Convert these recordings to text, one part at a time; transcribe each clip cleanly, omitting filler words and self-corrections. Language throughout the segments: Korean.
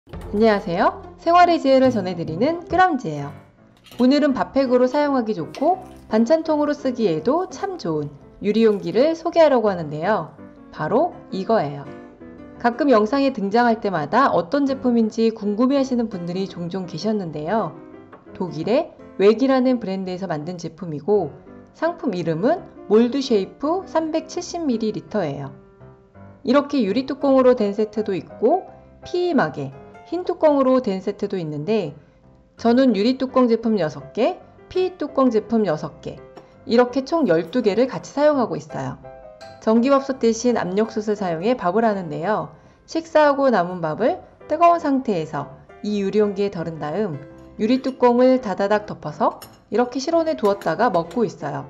안녕하세요. 생활의 지혜를 전해드리는 끄람지예요. 오늘은 밥팩으로 사용하기 좋고 반찬통으로 쓰기에도 참 좋은 유리용기를 소개하려고 하는데요. 바로 이거예요. 가끔 영상에 등장할 때마다 어떤 제품인지 궁금해하시는 분들이 종종 계셨는데요. 독일의 웩이라는 브랜드에서 만든 제품이고 상품 이름은 몰드쉐이프 370ml예요. 이렇게 유리 뚜껑으로 된 세트도 있고 PE막에 흰 뚜껑으로 된 세트도 있는데 저는 유리 뚜껑 제품 6개, PE 뚜껑 제품 6개 이렇게 총 12개를 같이 사용하고 있어요. 전기밥솥 대신 압력솥을 사용해 밥을 하는데요. 식사하고 남은 밥을 뜨거운 상태에서 이 유리용기에 덜은 다음 유리 뚜껑을 다다닥 덮어서 이렇게 실온에 두었다가 먹고 있어요.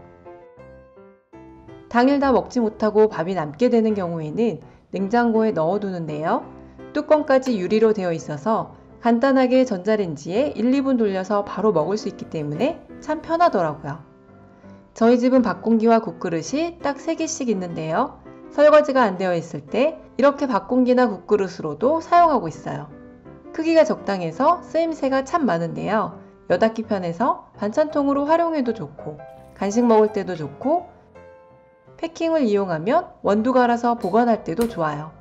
당일 다 먹지 못하고 밥이 남게 되는 경우에는 냉장고에 넣어두는데요. 뚜껑까지 유리로 되어 있어서 간단하게 전자레인지에 1, 2분 돌려서 바로 먹을 수 있기 때문에 참 편하더라고요. 저희 집은 밥공기와 국그릇이 딱 3개씩 있는데요. 설거지가 안 되어 있을 때 이렇게 밥공기나 국그릇으로도 사용하고 있어요. 크기가 적당해서 쓰임새가 참 많은데요. 여닫기 편해서 반찬통으로 활용해도 좋고 간식 먹을 때도 좋고 패킹을 이용하면 원두 갈아서 보관할 때도 좋아요.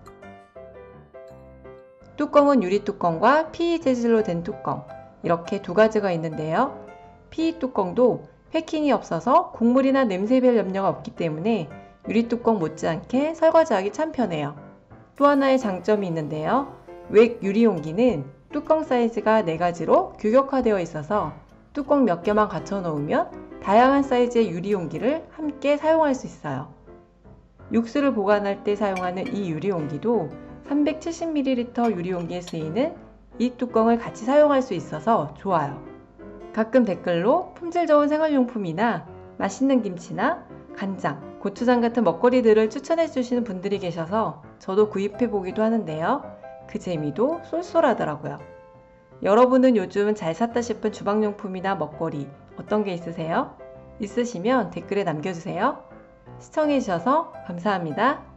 뚜껑은 유리 뚜껑과 PE 재질로 된 뚜껑 이렇게 두 가지가 있는데요. PE 뚜껑도 패킹이 없어서 국물이나 냄새 별 염려가 없기 때문에 유리 뚜껑 못지않게 설거지하기 참 편해요. 또 하나의 장점이 있는데요. 웩 유리용기는 뚜껑 사이즈가 4가지로 규격화되어 있어서 뚜껑 몇 개만 갖춰 놓으면 다양한 사이즈의 유리용기를 함께 사용할 수 있어요. 육수를 보관할 때 사용하는 이 유리용기도 370ml 유리용기에 쓰이는 이 뚜껑을 같이 사용할 수 있어서 좋아요. 가끔 댓글로 품질 좋은 생활용품이나 맛있는 김치나 간장, 고추장 같은 먹거리들을 추천해 주시는 분들이 계셔서 저도 구입해 보기도 하는데요. 그 재미도 쏠쏠하더라고요. 여러분은 요즘 잘 샀다 싶은 주방용품이나 먹거리 어떤 게 있으세요? 있으시면 댓글에 남겨주세요. 시청해 주셔서 감사합니다.